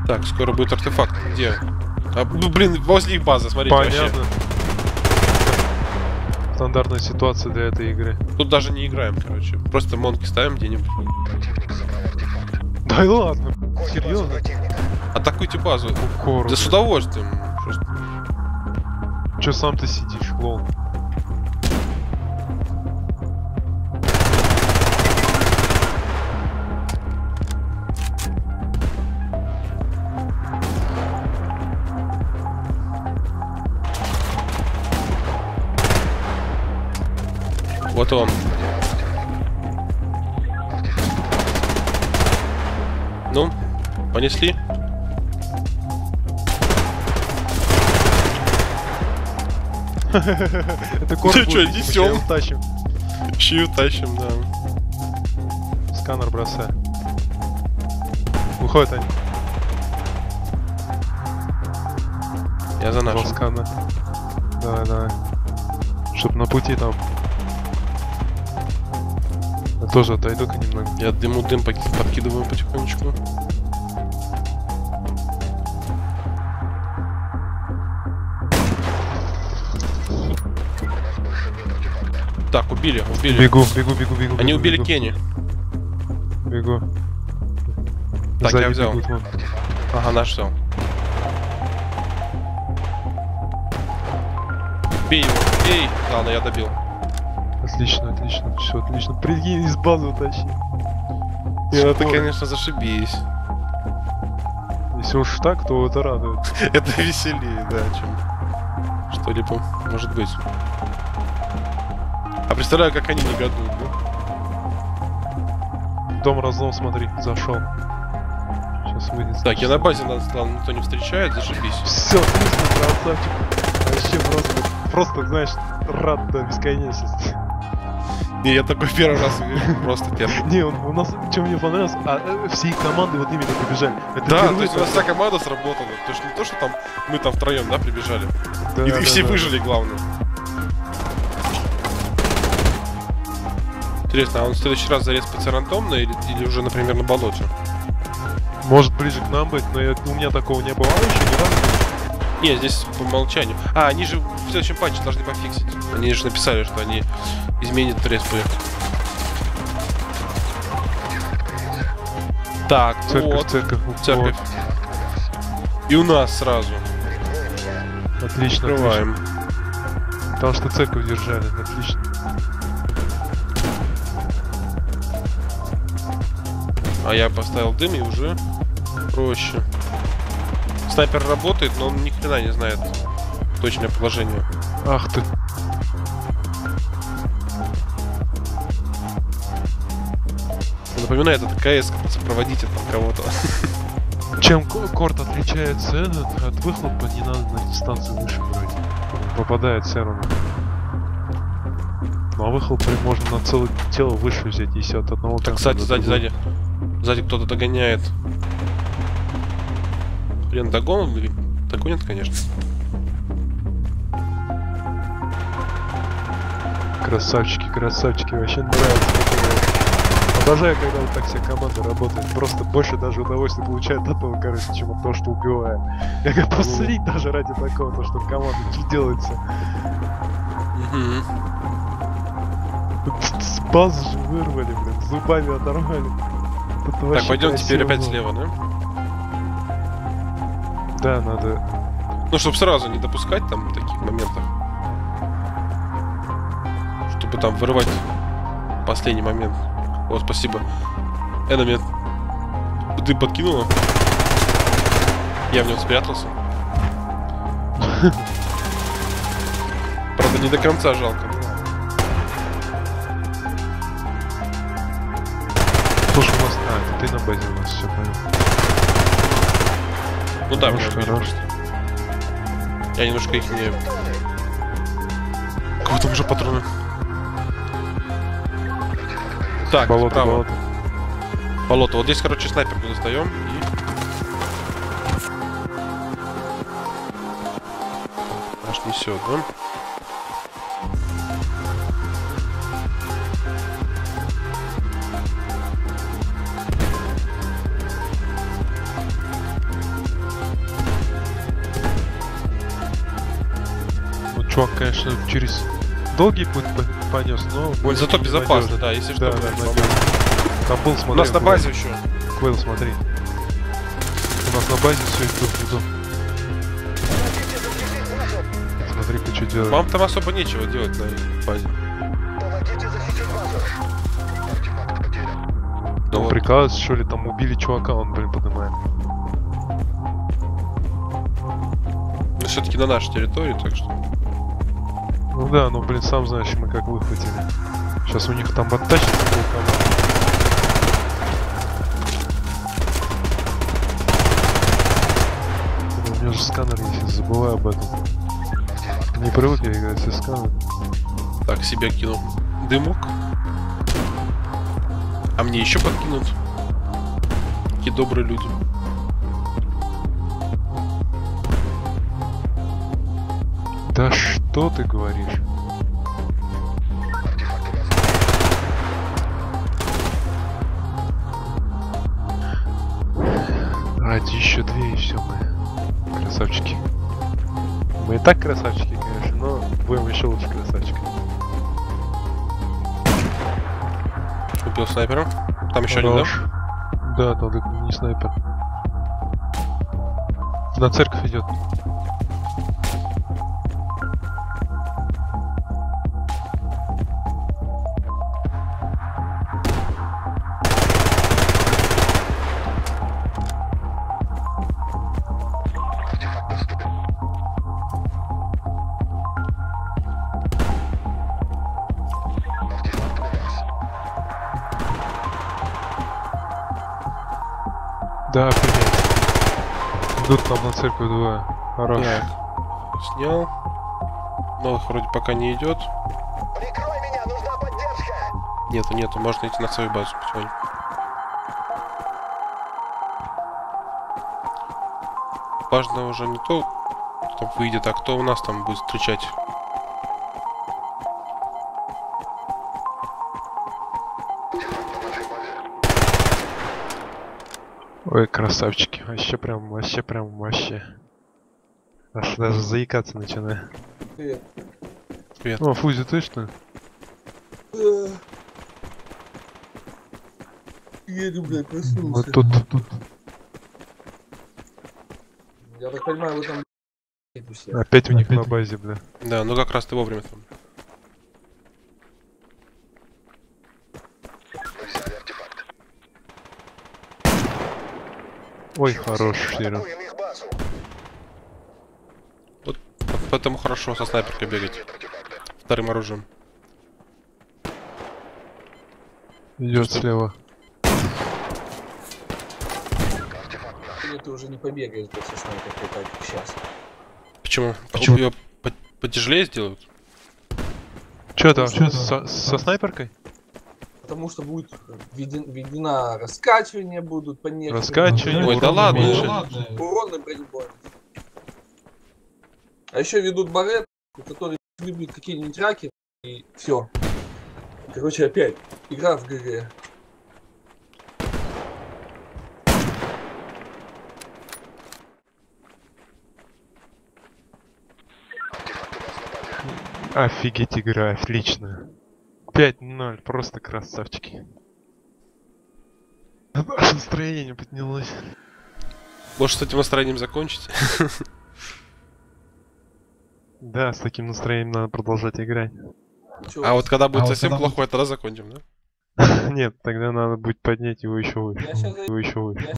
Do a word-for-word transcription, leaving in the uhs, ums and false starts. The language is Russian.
Так, скоро будет артефакт. Где? А, ну, блин, возле их базы, смотрите. Понятно. Вообще. Стандартная ситуация для этой игры. Тут даже не играем, короче. Просто монки ставим где-нибудь. Да и ладно, серьезно? Атакуйте базу. Укор, да с удовольствием. Просто... Че сам ты сидишь, клоун? Вот он. Ну, понесли? Это корпус. Ты чё, несём? Тащим. Чью тащим, да. Сканер бросай. Выходят они. Я за Два нашим. скана. Давай, давай. Чтоб на пути там. Я тоже отойду-ка немного. Я дыму дым поки- подкидываю потихонечку. Так, убили, убили. Бегу, бегу, бегу, бегу. Они бегу, убили бегу. Кенни. Бегу. Так, Сзади я взял. бегут, вон. Ага, наш взял. Бей его, бей! Ладно, я добил. Отлично, отлично, все отлично. Прикинь, из базы утащи. Не, ну это, Скоро. конечно, зашибись. Если уж так, то это радует. Это веселее, да, чем что-либо может быть. А представляю, как они негодуют, да? Дом разлом, смотри, зашел. Сейчас выйдет. Так, я на базе, нас там никто не встречает, зашибись. Все, отлично, красавчик. Вообще просто, просто, знаешь, рад до бесконечности. Не, я такой первый раз вижу, просто первый. Не, он, у нас, что мне понравилось, а э, все команды вот именно прибежали. Это Да, впервые то есть у нас такое. вся команда сработала. То есть не то, что там мы там втроем, да, прибежали. Да, И да, все да. выжили, главное. Интересно, а он в следующий раз зареспается рандомно или, или уже, например, на болоте? Может ближе к нам быть, но я, у меня такого не бывало еще ни разу. Не, здесь по умолчанию. А, они же в следующем патче должны пофиксить. Они же написали, что они изменят респы. Так, Церковь, вот. церковь, Церковь. вот. И у нас сразу. Отлично, Открываем. отлично. Потому что церковь держали, отлично. А я поставил дым и уже проще. Снайпер работает, но он ни хрена не знает точное положение. Ах ты. Напоминает, это КС, сопроводите там кого-то. Чем ко- корт отличается этот, от выхлопа, не надо на дистанцию выше брать. Он попадает все равно. Ну а выхлоп можно на целое тело выше взять, если от одного Так, конца сзади, до сзади, другого. сзади. Сзади кто-то догоняет. Блин, догон... Догонят, конечно. Красавчики, красавчики, вообще нравится. Обожаю, когда вот так вся команда работает. Просто больше даже удовольствия получает от этого, короче, чем от того, что убивает. Я как посмотреть даже ради такого, то, что команда делается. Угу. С базы же вырвали, блин, зубами оторвали. Это Так, вообще пойдем теперь красиво опять было. слева, да? Да, надо. Ну, чтобы сразу не допускать там таких моментов. Чтобы там вырывать последний момент. О, спасибо. Эна мне дым подкинула. Я в нем спрятался. Правда, не до конца жалко. Слушай, у нас... А, это ты на базе у нас, все понял. Ну да, Хорош, меня хорош. Я немножко их не... У кого там уже патроны? Так, Болото, справа. болото. Болото. Вот здесь, короче, снайперку достаем и... Аж несет, да? Чувак, конечно, через долгий путь по- понес, но... Ой, зато безопасно, надежно. да, если что. Да, да, блядь, надежно. Там был, смотри. У нас на Квейл. базе еще. Квейл, смотри. У нас на базе все иду, иду. Смотри, ты что делаешь. Вам там особо нечего делать на базе. Ну, Он вот. прикалывается, что ли, там убили чувака, он, блин, поднимает. Ну, все-таки на нашей территории, так что. Ну да, ну, блин, сам знаешь, мы как выхватили. Сейчас у них там оттащится полкоманда. У меня же сканер есть, я забываю об этом. Не привык я играть со сканером. Так, себе кинул дымок. А мне еще подкинут. Какие добрые люди. Да что ты говоришь? Ради еще две и все мы. Красавчики. Мы и так красавчики, конечно, но будем еще лучше красавчики. Убил снайпера. Там еще один, Хорош. Да, там так не снайпер. На церковь идет. Да, принять. Идут нам на церковь двое. Хорош. Так. Снял. Новых вроде пока не идет. Прикрой меня, нужна поддержка! Нету, нету, можно идти на свою базу потихоньку. Важно уже не то, кто выйдет, а кто у нас там будет встречать. Ой, красавчики. Вообще прям, вообще прям, вообще. Аж даже заикаться начинаю. Привет. Привет. О, Фузи, точно? Еду, блядь, Вот проснулся. тут, тут. Я так понимаю, вы там все. Опять у них на базе, бля. Да, ну как раз ты вовремя там. Ой, хорош, Ширин. Атакуем их базу. Вот поэтому хорошо со снайперкой бегать. Вторым оружием. Идет слева. Или ты уже не побегаешь до снайперкой, так как сейчас. Почему? Почему? Ее по- потяжелее сделают? Че там? Чё, со, со снайперкой? Потому что будет введен, введена раскачивание, будут по некоторым. Раскачивание. Ой, да урон ладно, уменьшить. Урон на бронебойность. А еще ведут барет, который любит какие-нибудь раки, и все. Короче, опять игра в ГГ. Офигеть, игра, отлично. пять ноль, просто красавчики. Аж настроение поднялось. Может, с этим настроением закончить? Да, с таким настроением надо продолжать играть. Чё, А вот когда будет А вот совсем когда плохое, тогда закончим, да? Нет, тогда надо будет поднять его еще выше. Я щас за- Его еще выше.